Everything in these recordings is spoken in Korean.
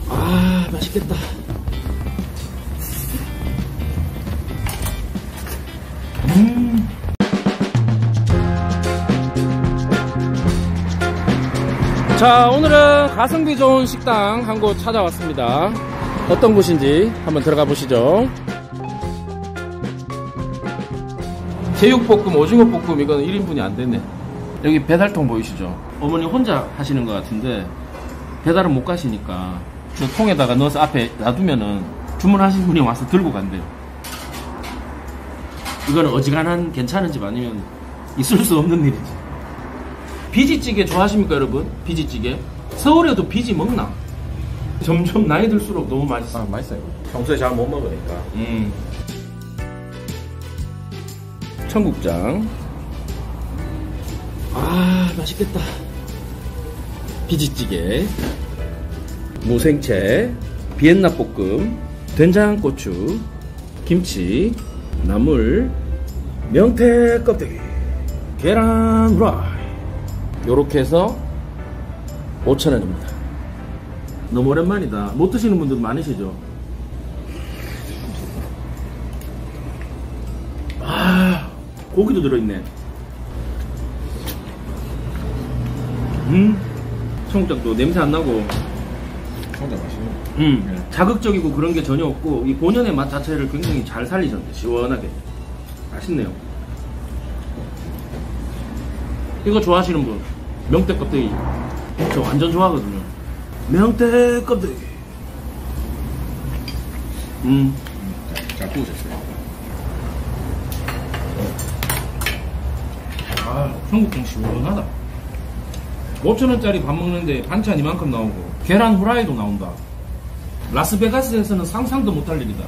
아, 맛있겠다. 자, 오늘은 가성비 좋은 식당 한 곳 찾아왔습니다. 어떤 곳인지 한번 들어가 보시죠. 제육볶음, 오징어볶음, 이거는 1인분이 안 되네. 여기 배달통 보이시죠? 어머니 혼자 하시는 것 같은데 배달은 못 가시니까 저 통에다가 넣어서 앞에 놔두면은 주문하신 분이 와서 들고 간대요. 이거는 어지간한 괜찮은 집 아니면 있을 수 없는 일이지. 비지찌개 좋아하십니까, 여러분? 비지찌개? 서울에도 비지 먹나? 점점 나이 들수록 너무 맛있어. 아, 맛있어요. 평소에 잘 못 먹으니까. 청국장. 아, 맛있겠다. 비지찌개, 무생채, 비엔나 볶음, 된장고추, 김치, 나물, 명태 껍데기, 계란 후라이. 요렇게 해서 5,000원입니다. 너무 오랜만이다. 못 드시는 분들 많으시죠? 아, 고기도 들어있네. 청국장도 냄새 안 나고 청국장 맛있네. 자극적이고 그런 게 전혀 없고 이 본연의 맛 자체를 굉장히 잘 살리셨네. 시원하게 맛있네요. 이거 좋아하시는 분, 명태 껍데기 저 완전 좋아하거든요. 명태 껍데기. 잘 구우셨어요. 아, 청국장 시원하다. 5,000원짜리 밥 먹는데 반찬 이만큼 나오고 계란 후라이도 나온다. 라스베가스에서는 상상도 못할 일이다.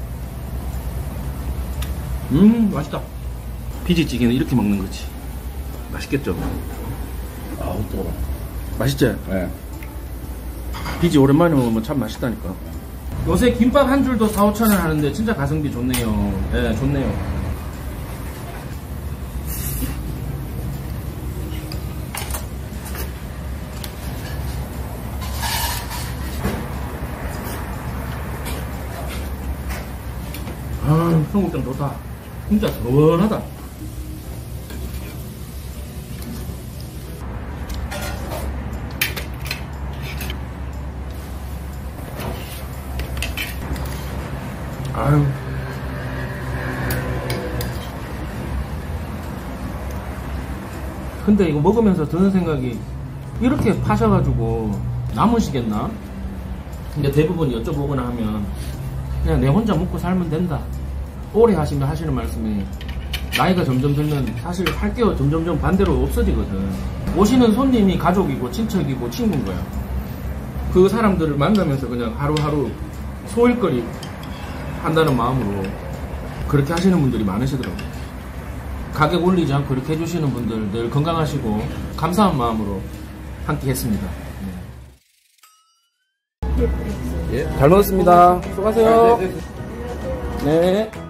맛있다. 비지찌개는 이렇게 먹는 거지. 맛있겠죠? 아우, 뜨거워. 맛있지? 네. 비지 오랜만에 먹으면 참 맛있다니까. 요새 김밥 한 줄도 4,000~5,000원 하는데 진짜 가성비 좋네요. 네, 좋네요. 아, 청국장 좋다. 진짜 시원하다. 아유. 근데 이거 먹으면서 드는 생각이, 이렇게 파셔가지고 남으시겠나? 근데 대부분 여쭤보거나 하면 그냥 내 혼자 먹고 살면 된다. 오래 하시면 하시는 말씀이 나이가 점점 들면 사실 할 게 점점점 반대로 없어지거든. 오시는 손님이 가족이고 친척이고 친구인 거야. 그 사람들을 만나면서 그냥 하루하루 소일거리 한다는 마음으로 그렇게 하시는 분들이 많으시더라고요. 가격 올리지 않고 이렇게 해주시는 분들 늘 건강하시고 감사한 마음으로 함께 했습니다. 네. 잘 먹었습니다. 수고하세요. 네.